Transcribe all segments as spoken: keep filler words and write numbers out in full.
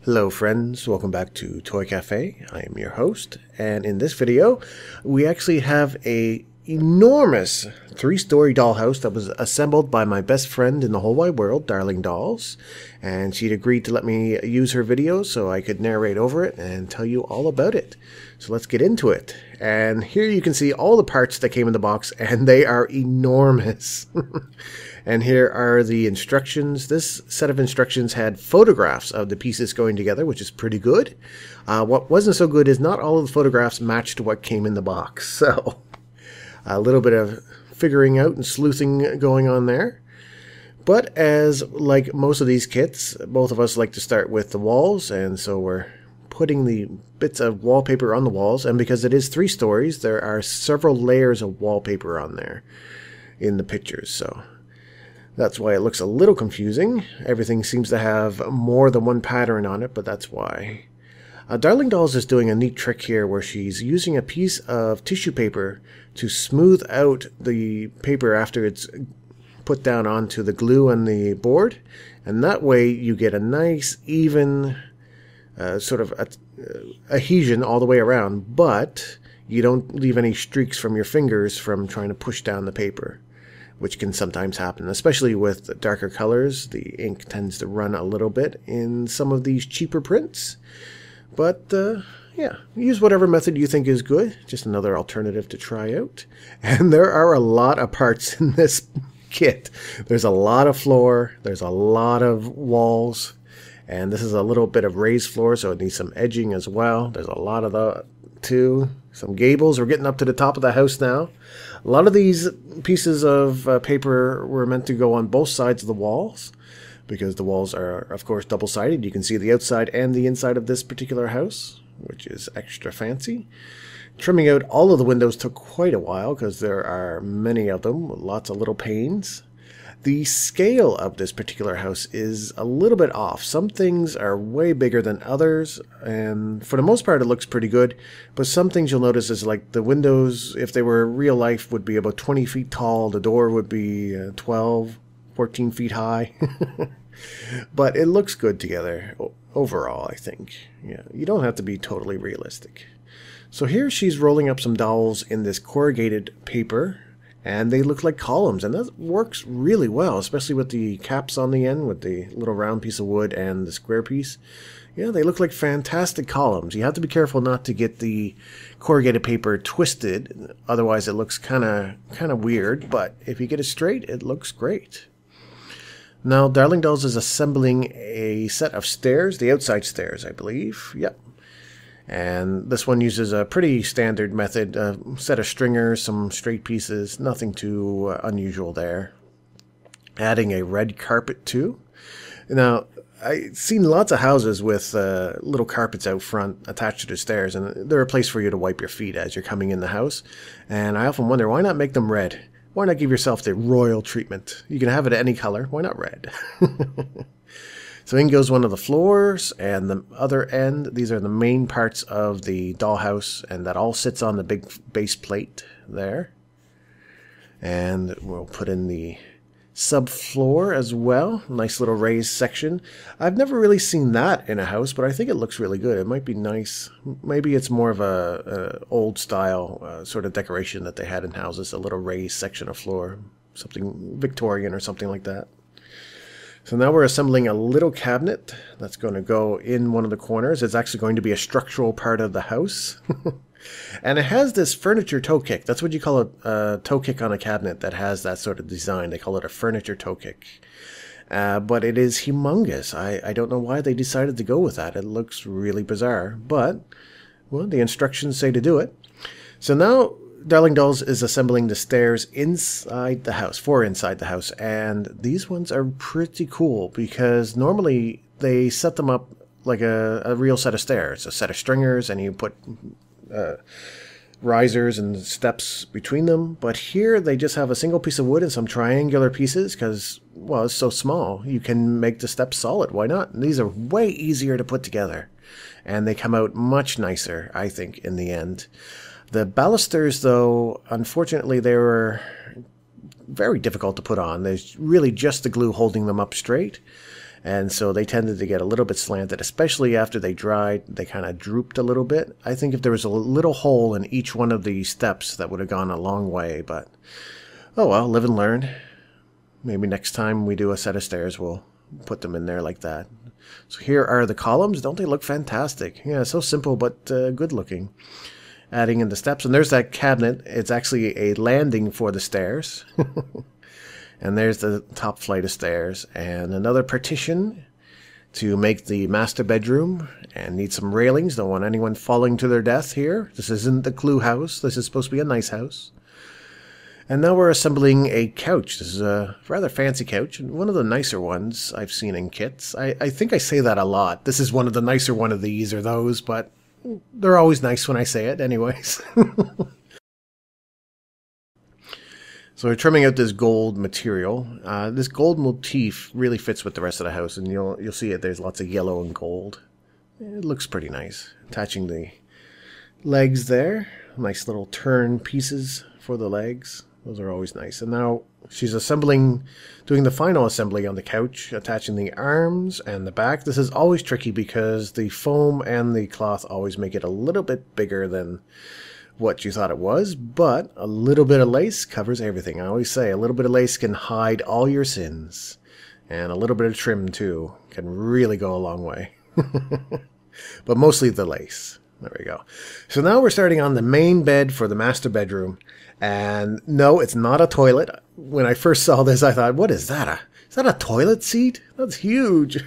Hello friends, welcome back to Toy Cafe. I am your host, and in this video we actually have a enormous three-story dollhouse that was assembled by my best friend in the whole wide world, Darling Dolls, and she'd agreed to let me use her videos so I could narrate over it and tell you all about it. So let's get into it. And here you can see all the parts that came in the box, and they are enormous. And here are the instructions. This set of instructions had photographs of the pieces going together, which is pretty good. Uh, what wasn't so good is not all of the photographs matched what came in the box. So a little bit of figuring out and sleuthing going on there. But as like most of these kits, both of us like to start with the walls, and so we're putting the bits of wallpaper on the walls. And because it is three stories, there are several layers of wallpaper on there in the pictures. So that's why it looks a little confusing. Everything seems to have more than one pattern on it, but that's why. Uh, Darling Dolls is doing a neat trick here where she's using a piece of tissue paper to smooth out the paper after it's put down onto the glue on the board. And that way you get a nice, even uh, sort of a, uh, adhesion all the way around, but you don't leave any streaks from your fingers from trying to push down the paper, which can sometimes happen, especially with darker colors. The ink tends to run a little bit in some of these cheaper prints. But, uh, yeah, use whatever method you think is good. Just another alternative to try out. And there are a lot of parts in this kit. There's a lot of floor. There's a lot of walls. And this is a little bit of raised floor, so it needs some edging as well. There's a lot of that, too. Some gables. We're getting up to the top of the house now. A lot of these pieces of uh, paper were meant to go on both sides of the walls, because the walls are, of course, double-sided. You can see the outside and the inside of this particular house, which is extra fancy. Trimming out all of the windows took quite a while, because there are many of them, with lots of little panes. The scale of this particular house is a little bit off. Some things are way bigger than others, and for the most part it looks pretty good, but some things you'll notice is like the windows, if they were real life, would be about twenty feet tall. The door would be uh, twelve, fourteen feet high. But it looks good together overall, I think. Yeah, you don't have to be totally realistic. So here she's rolling up some dolls in this corrugated paper, and they look like columns, and that works really well, especially with the caps on the end, with the little round piece of wood and the square piece. Yeah, they look like fantastic columns. You have to be careful not to get the corrugated paper twisted, otherwise it looks kind of kind of weird, but if you get it straight, it looks great. Now, Darling Dolls is assembling a set of stairs, the outside stairs, I believe. Yep. And this one uses a pretty standard method, a set of stringers, some straight pieces, nothing too uh, unusual there. Adding a red carpet too. Now, I've seen lots of houses with uh, little carpets out front attached to the stairs, and they're a place for you to wipe your feet as you're coming in the house. And I often wonder, why not make them red? Why not give yourself the royal treatment? You can have it any color. Why not red? So in goes one of the floors, and the other end, these are the main parts of the dollhouse, and that all sits on the big base plate there. And we'll put in the subfloor as well. Nice little raised section. I've never really seen that in a house, but I think it looks really good. It might be nice. Maybe it's more of a, a old style uh, sort of decoration that they had in houses, a little raised section of floor, something Victorian or something like that. So now we're assembling a little cabinet that's going to go in one of the corners. It's actually going to be a structural part of the house. And it has this furniture toe kick. That's what you call a, a toe kick on a cabinet that has that sort of design. They call it a furniture toe kick. Uh, but it is humongous. I, I don't know why they decided to go with that. It looks really bizarre. But, well, the instructions say to do it. So now Darling Dolls is assembling the stairs inside the house, for inside the house, and these ones are pretty cool because normally they set them up like a, a real set of stairs, a set of stringers, and you put uh, risers and steps between them, but here they just have a single piece of wood and some triangular pieces because, well, it's so small. You can make the steps solid. Why not? And these are way easier to put together, and they come out much nicer, I think, in the end. The balusters, though, unfortunately, they were very difficult to put on. There's really just the glue holding them up straight. And so they tended to get a little bit slanted, especially after they dried. They kind of drooped a little bit. I think if there was a little hole in each one of the steps, that would have gone a long way. But, oh well, live and learn. Maybe next time we do a set of stairs, we'll put them in there like that. So here are the columns. Don't they look fantastic? Yeah, so simple but uh, good looking. Adding in the steps. And there's that cabinet. It's actually a landing for the stairs. And there's the top flight of stairs. And another partition to make the master bedroom. And need some railings. Don't want anyone falling to their death here. This isn't the Clue house. This is supposed to be a nice house. And now we're assembling a couch. This is a rather fancy couch, and one of the nicer ones I've seen in kits. I, I think I say that a lot. This is one of the nicer one of these or those, but they're always nice when I say it anyways. So we're trimming out this gold material. Uh, this gold motif really fits with the rest of the house, and you'll you'll see it. There's lots of yellow and gold. It looks pretty nice. Attaching the legs there. Nice little turn pieces for the legs. Those are always nice. And now she's assembling, doing the final assembly on the couch, attaching the arms and the back. This is always tricky because the foam and the cloth always make it a little bit bigger than what you thought it was, but a little bit of lace covers everything. I always say a little bit of lace can hide all your sins, and a little bit of trim too can really go a long way. But mostly the lace. There we go. So now we're starting on the main bed for the master bedroom. And no, it's not a toilet. When I first saw this, I thought, what is that? A, is that a toilet seat? That's huge.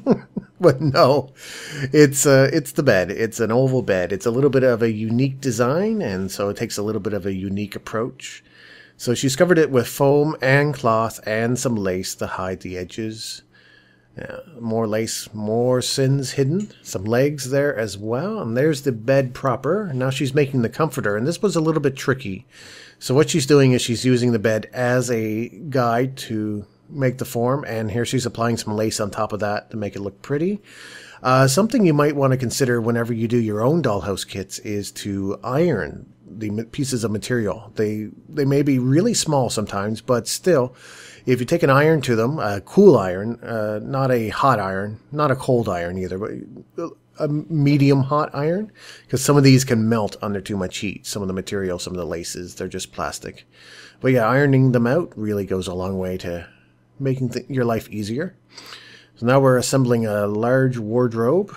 But no, it's uh, it's the bed. It's an oval bed. It's a little bit of a unique design, and so it takes a little bit of a unique approach. So she's covered it with foam and cloth and some lace to hide the edges. Yeah, more lace, more sins hidden, some legs there as well, and there's the bed proper. Now she's making the comforter, and this was a little bit tricky. So what she's doing is she's using the bed as a guide to make the form, and here she's applying some lace on top of that to make it look pretty. Uh, something you might want to consider whenever you do your own dollhouse kits is to iron the pieces of material. They they may be really small sometimes, but still, if you take an iron to them, a cool iron, uh, not a hot iron, not a cold iron either, but a medium hot iron, because some of these can melt under too much heat. Some of the material, some of the laces, they're just plastic. But yeah, ironing them out really goes a long way to making th your life easier. So now we're assembling a large wardrobe,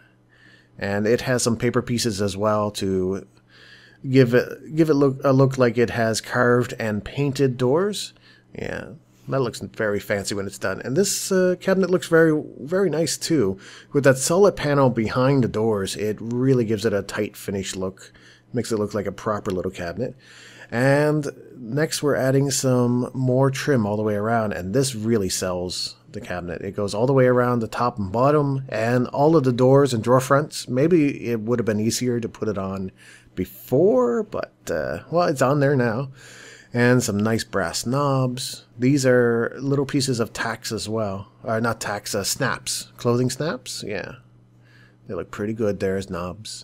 and it has some paper pieces as well to give it give it look a look like it has carved and painted doors. Yeah, that looks very fancy when it's done. And this uh, cabinet looks very very nice too. With that solid panel behind the doors, it really gives it a tight finish look. Makes it look like a proper little cabinet. And next we're adding some more trim all the way around, and this really sells the cabinet. It goes all the way around the top and bottom, and all of the doors and drawer fronts. Maybe it would have been easier to put it on before, but uh, well, it's on there now. And some nice brass knobs. These are little pieces of tacks as well. Or not tacks, uh, snaps. Clothing snaps? Yeah. They look pretty good there as knobs.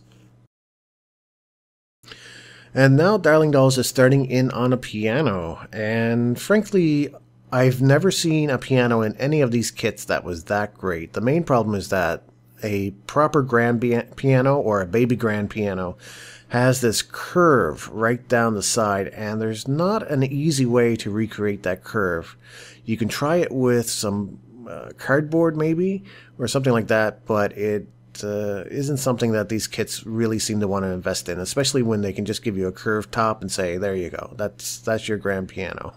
And now Darling Dolls is starting in on a piano. And frankly, I've never seen a piano in any of these kits that was that great. The main problem is that a proper grand piano or a baby grand piano has this curve right down the side, and there's not an easy way to recreate that curve. You can try it with some uh, cardboard maybe, or something like that, but it uh, isn't something that these kits really seem to want to invest in, especially when they can just give you a curved top and say, there you go, that's, that's your grand piano.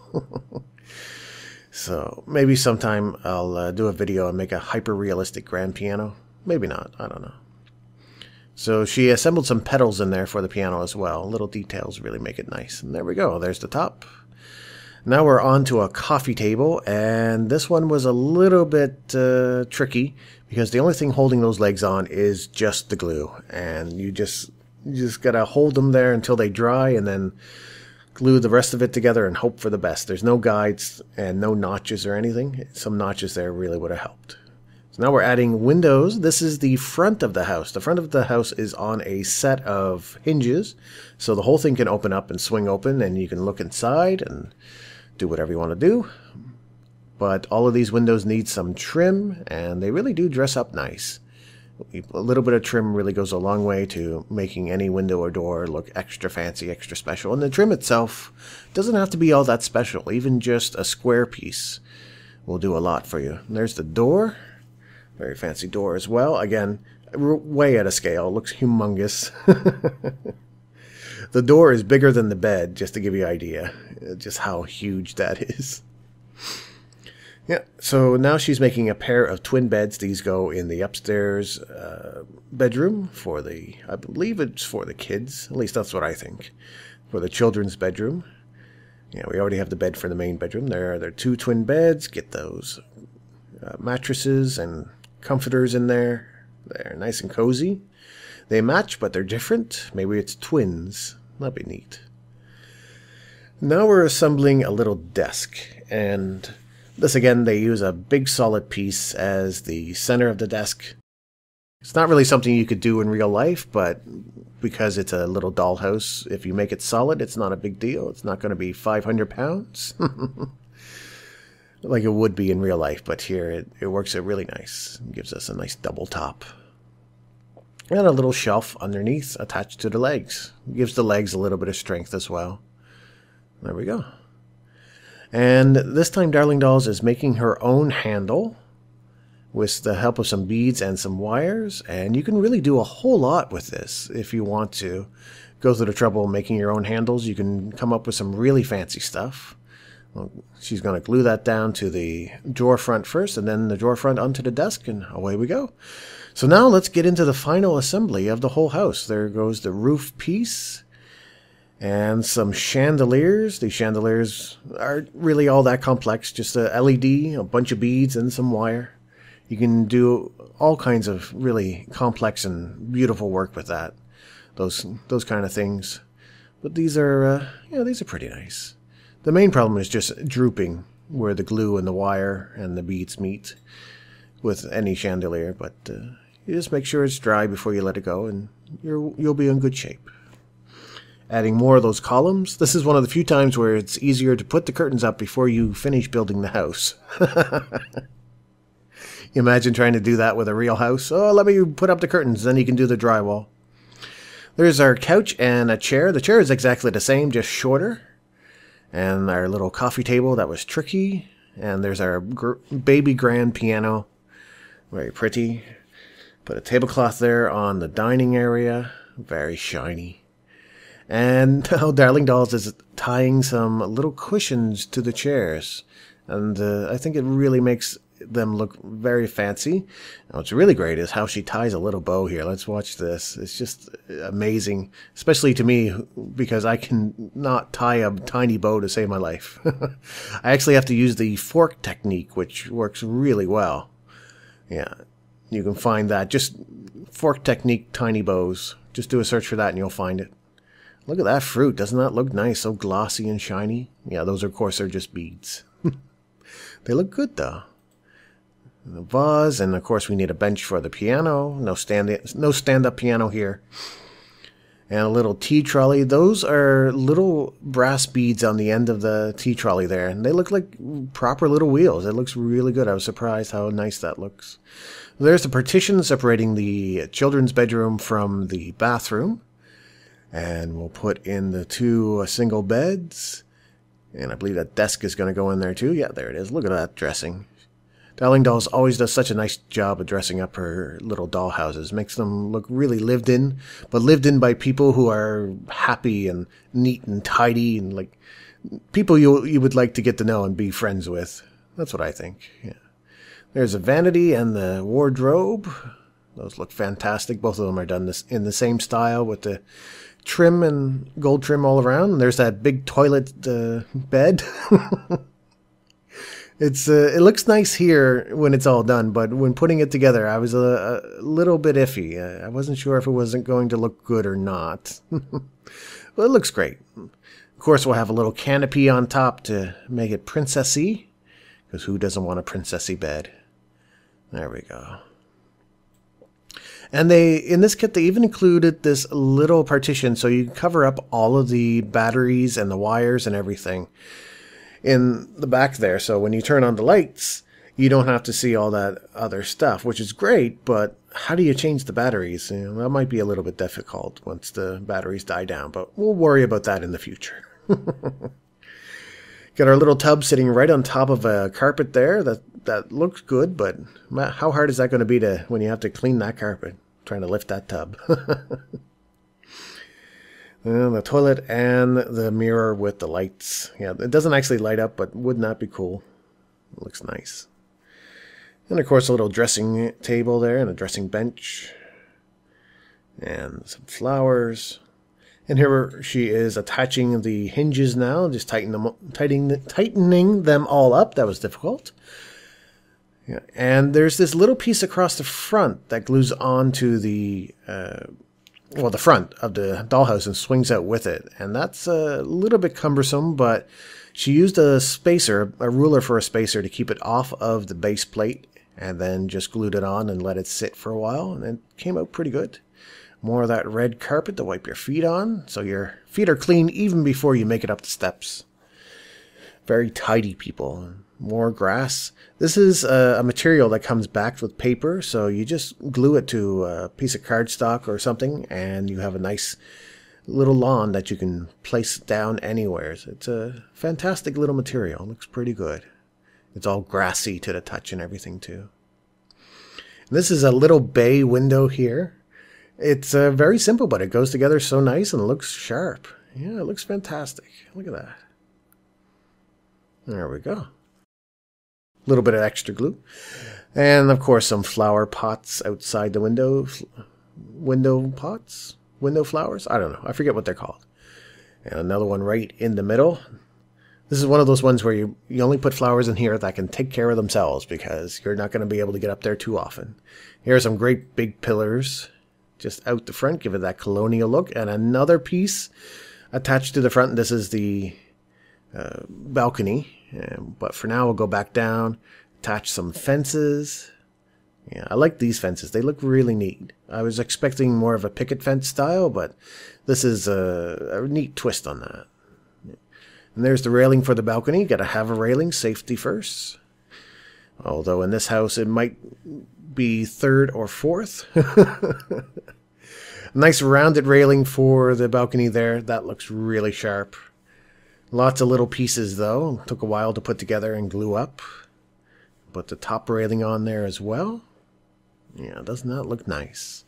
So maybe sometime I'll uh, do a video and make a hyper-realistic grand piano. Maybe not, I don't know. So she assembled some pedals in there for the piano as well. Little details really make it nice. And there we go. There's the top. Now we're on to a coffee table. And this one was a little bit uh, tricky because the only thing holding those legs on is just the glue. And you just, you just got to hold them there until they dry and then glue the rest of it together and hope for the best. There's no guides and no notches or anything. Some notches there really would have helped. Now we're adding windows. This is the front of the house. The front of the house is on a set of hinges, so the whole thing can open up and swing open, and you can look inside and do whatever you want to do. but all of these windows need some trim, and they really do dress up nice. A little bit of trim really goes a long way to making any window or door look extra fancy, extra special. And the trim itself doesn't have to be all that special. Even just a square piece will do a lot for you. And there's the door. Very fancy door as well. Again, way out of scale. It looks humongous. The door is bigger than the bed, just to give you an idea just how huge that is. Yeah, so now she's making a pair of twin beds. These go in the upstairs uh, bedroom for the, I believe it's for the kids. At least that's what I think. For the children's bedroom. Yeah, we already have the bed for the main bedroom. There are, there are two twin beds. Get those uh, mattresses and comforters in there. They're nice and cozy. They match, but they're different. Maybe it's twins. That'd be neat. Now we're assembling a little desk. And this, again, they use a big solid piece as the center of the desk. It's not really something you could do in real life, but because it's a little dollhouse, if you make it solid, it's not a big deal. It's not going to be five hundred pounds. Like it would be in real life, but here it, it works out really nice. It gives us a nice double top. And a little shelf underneath attached to the legs. It gives the legs a little bit of strength as well. There we go. And this time Darling Dolls is making her own handle with the help of some beads and some wires. And you can really do a whole lot with this if you want to go through the trouble of making your own handles. You can come up with some really fancy stuff. Well, she's going to glue that down to the drawer front first, and then the drawer front onto the desk, and away we go. So now let's get into the final assembly of the whole house. There goes the roof piece and some chandeliers. These chandeliers aren't really all that complex, just a L E D, a bunch of beads, and some wire. You can do all kinds of really complex and beautiful work with that, those those kind of things. But these are, uh, yeah, these are pretty nice. The main problem is just drooping where the glue and the wire and the beads meet with any chandelier. But uh, you just make sure it's dry before you let it go, and you're, you'll be in good shape. Adding more of those columns. This is one of the few times where it's easier to put the curtains up before you finish building the house. You imagine trying to do that with a real house. Oh, let me put up the curtains, then you can do the drywall. There's our couch and a chair. The chair is exactly the same, just shorter. And our little coffee table that was tricky. And there's our gr baby grand piano. Very pretty. Put a tablecloth there on the dining area. Very shiny. And oh, Darling Dolls is tying some little cushions to the chairs. And uh, I think it really makes them look very fancy. Now, what's really great is how she ties a little bow here. Let's watch this. It's just amazing, especially to me, because I can not tie a tiny bow to save my life. I actually have to use the fork technique, which works really well. Yeah, you can find that. Just fork technique, tiny bows. Just do a search for that and you'll find it. Look at that fruit. Doesn't that look nice? So glossy and shiny. Yeah, those, of course, are just beads. They look good, though. The vase, and of course we need a bench for the piano. No stand, no stand-up piano here. And a little tea trolley. Those are little brass beads on the end of the tea trolley there, and they look like proper little wheels. It looks really good. I was surprised how nice that looks. There's the partition separating the children's bedroom from the bathroom. And we'll put in the two uh, single beds. And I believe that desk is going to go in there too. Yeah, there it is. Look at that dressing. Darling Dolls always does such a nice job of dressing up her little doll houses. Makes them look really lived in, but lived in by people who are happy and neat and tidy and like people you you would like to get to know and be friends with. That's what I think. Yeah. There's a vanity and the wardrobe. Those look fantastic. Both of them are done this in the same style with the trim and gold trim all around. And there's that big toilet uh, bed. It's uh, it looks nice here when it's all done, but when putting it together, I was a, a little bit iffy. Uh, I wasn't sure if it wasn't going to look good or not. Well, it looks great. Of course, we'll have a little canopy on top to make it princessy, because who doesn't want a princessy bed? There we go. And they, in this kit, they even included this little partition so you can cover up all of the batteries and the wires and everything. in the back there. So when you turn on the lights, you don't have to see all that other stuff, which is great. But how do you change the batteries? You know, that might be a little bit difficult once the batteries die down, but we'll worry about that in the future. Got our little tub sitting right on top of a carpet there. That that looks good, but how hard is that going to be to when you have to clean that carpet, trying to lift that tub? And the toilet and the mirror with the lights. Yeah, it doesn't actually light up, but wouldn't that be cool? It looks nice. And of course, a little dressing table there and a dressing bench. And some flowers. And here she is attaching the hinges now, just tighten them, tightening, tightening them all up. That was difficult. Yeah. And there's this little piece across the front that glues onto the, uh, well, the front of the dollhouse and swings out with it. And that's a little bit cumbersome, but she used a spacer, a ruler for a spacer to keep it off of the base plate, and then just glued it on and let it sit for a while, and it came out pretty good. More of that red carpet to wipe your feet on, so your feet are clean even before you make it up the steps. Very tidy people. More grass. This is a, a material that comes backed with paper, so you just glue it to a piece of cardstock or something, and you have a nice little lawn that you can place down anywhere. It's a fantastic little material. It looks pretty good. It's all grassy to the touch and everything too. This is a little bay window here. It's uh, very simple, but it goes together so nice and looks sharp. Yeah, it looks fantastic. Look at that. There we go. A little bit of extra glue. And, of course, some flower pots outside the window. Window pots? Window flowers? I don't know. I forget what they're called. And another one right in the middle. This is one of those ones where you, you only put flowers in here that can take care of themselves because you're not going to be able to get up there too often. Here are some great big pillars just out the front, give it that colonial look. And another piece attached to the front. This is the uh, balcony. Um, but for now, we'll go back down, attach some fences. Yeah, I like these fences. They look really neat. I was expecting more of a picket fence style, but this is a, a neat twist on that. And there's the railing for the balcony. Got to have a railing, safety first. Although in this house, it might be third or fourth. Nice rounded railing for the balcony there. That looks really sharp. Lots of little pieces though. Took a while to put together and glue up. Put the top railing on there as well. Yeah, doesn't that look nice?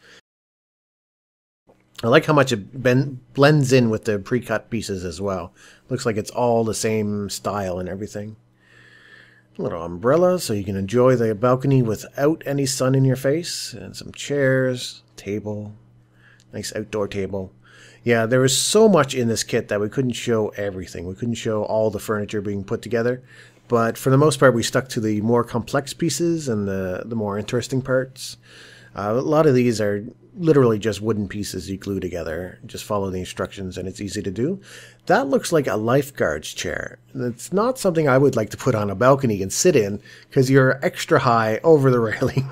I like how much it ben blends in with the pre-cut pieces as well. Looks like it's all the same style and everything. A little umbrella so you can enjoy the balcony without any sun in your face. And some chairs, table, nice outdoor table. Yeah, there was so much in this kit that we couldn't show everything. We couldn't show all the furniture being put together. But for the most part, we stuck to the more complex pieces and the, the more interesting parts. Uh, a lot of these are literally just wooden pieces you glue together. Just follow the instructions and it's easy to do. That looks like a lifeguard's chair. It's not something I would like to put on a balcony and sit in because you're extra high over the railing.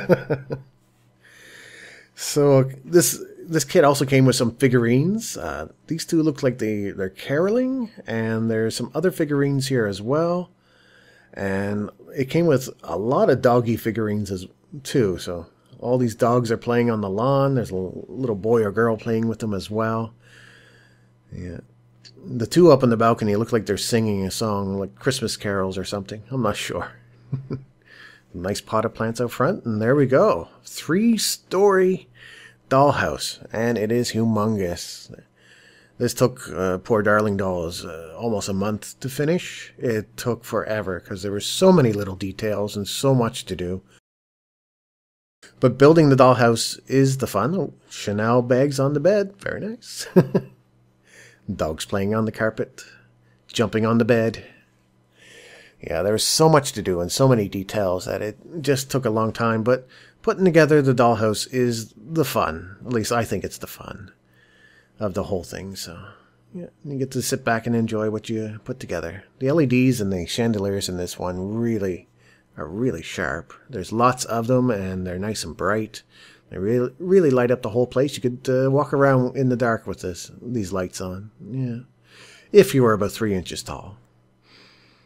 So this this kit also came with some figurines. Uh, these two look like they, they're caroling, and there's some other figurines here as well. And it came with a lot of doggy figurines as too, so all these dogs are playing on the lawn. There's a little boy or girl playing with them as well. Yeah, the two up on the balcony look like they're singing a song, like Christmas carols or something. I'm not sure. Nice pot of plants out front, and there we go. Three-story dollhouse, and it is humongous. This took uh, poor darling dolls uh, almost a month to finish. It took forever because there were so many little details and so much to do. But building the dollhouse is the fun. Oh, Chanel bags on the bed. Very nice. Dogs playing on the carpet. Jumping on the bed. Yeah, there was so much to do and so many details that it just took a long time. But putting together the dollhouse is the fun. At least I think it's the fun of the whole thing. So yeah, you get to sit back and enjoy what you put together. The L E Ds and the chandeliers in this one really are really sharp. There's lots of them, and they're nice and bright. They really, really light up the whole place. You could uh, walk around in the dark with this these lights on. Yeah, if you were about three inches tall.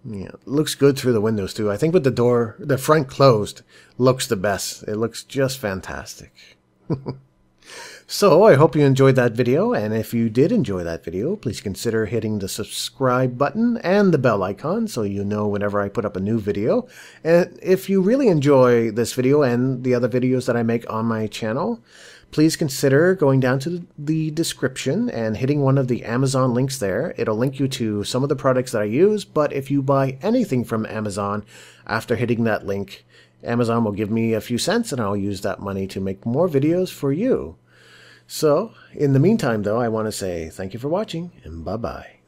Yeah, it looks good through the windows too. I think with the door, the front closed, looks the best. It looks just fantastic. So I hope you enjoyed that video, and if you did enjoy that video, please consider hitting the subscribe button and the bell icon so you know whenever I put up a new video. And if you really enjoy this video and the other videos that I make on my channel, please consider going down to the description and hitting one of the Amazon links there. It'll link you to some of the products that I use, but if you buy anything from Amazon after hitting that link, Amazon will give me a few cents and I'll use that money to make more videos for you. So, in the meantime though, I want to say thank you for watching and bye-bye.